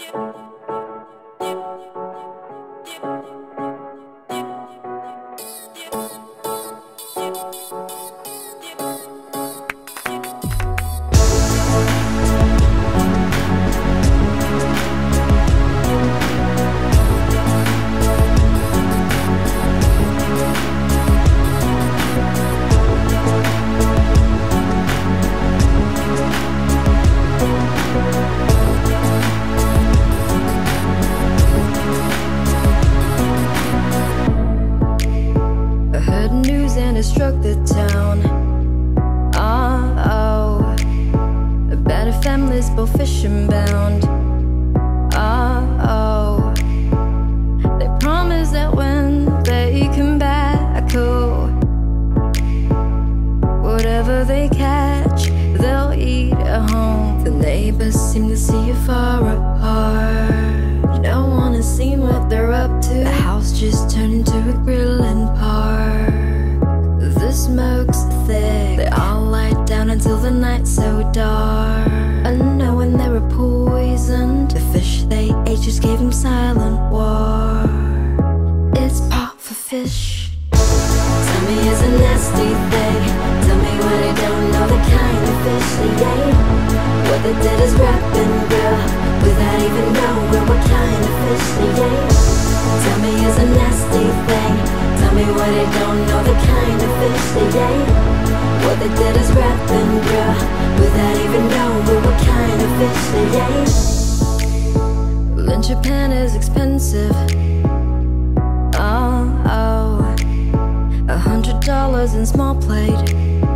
And it struck the town. Oh, abandoned families, both fishing bound. Oh, they promise that when they come back, oh, whatever they catch, they'll eat at home. The neighbors seem to see you far apart. No one has seen what they're up to. The house just turned into a grilling park. The smoke's thick, they all lie down until the night's so dark. Unknowing they were poisoned, the fish they ate just gave them silent war. It's pot for fish. Tell me it's a nasty thing. Tell me what they don't know, the kind of fish they ate. What they did is wrap and grill without even knowing what kind of fish they ate. Tell me it's a nasty thing. Tell me what they don't know, the kind of fish they ate. What they did is wrap and grill without even knowing what kind of fish they ate. Lunch Japan is expensive. Oh, $100 in small plate.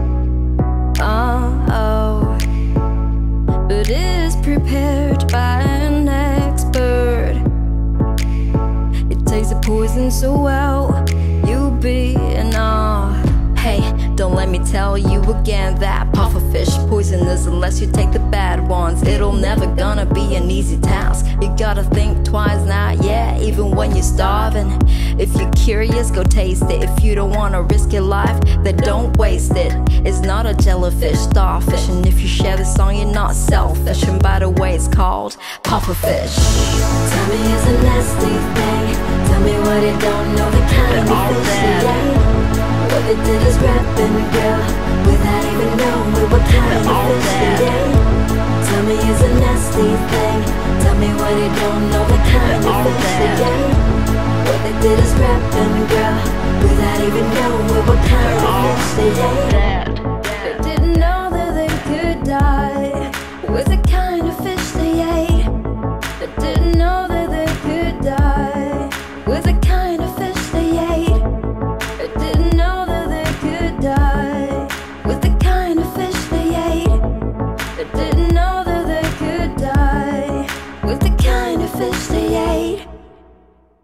Oh, but it is prepared by an expert. It tastes the poison so well, you'll be in awe. Hey, don't let me tell you again that pufferfish poisonous unless you take the bad ones. It'll never gonna be an easy task. You gotta think twice now, yeah, even when you're starving. If you're curious, go taste it. If you don't wanna risk your life, then don't waste it. It's not a jellyfish, starfish. And if you share the song, you're not selfish. And by the way, it's called pufferfish. Tell me it's a nasty thing. Tell me what they don't know, the kind of fish they ate. What they did is wrap and grill without even knowing what kind of fish they ate. Tell me it's a nasty thing. Tell me what they don't know, the kind of fish they ate. What they did is wrap and grill without even knowing what kind of fish they ate. They didn't know that they could die with the kind of fish they ate. They didn't know that they could die with the kind of fish they ate. They didn't know that they could die with the kind of fish they ate. They didn't know that they could die with the kind of fish they ate.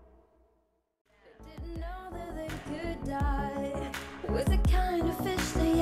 They didn't know that they could die with the kind of fish they